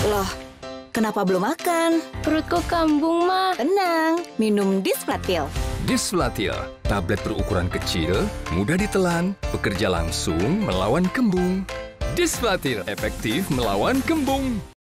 Loh, kenapa belum makan? Perutku kembung, Ma. Tenang, minum Displatil. Displatil, tablet berukuran kecil, mudah ditelan, bekerja langsung melawan kembung. Displatil, efektif melawan kembung.